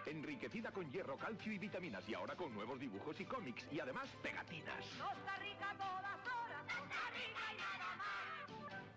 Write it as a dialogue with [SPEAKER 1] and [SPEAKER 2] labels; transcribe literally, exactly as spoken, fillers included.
[SPEAKER 1] Enriquecida con hierro, calcio y vitaminas. Y ahora con nuevos dibujos y cómics. Y además, pegatinas.
[SPEAKER 2] Costa Rica a todas horas, Costa Rica y nada más.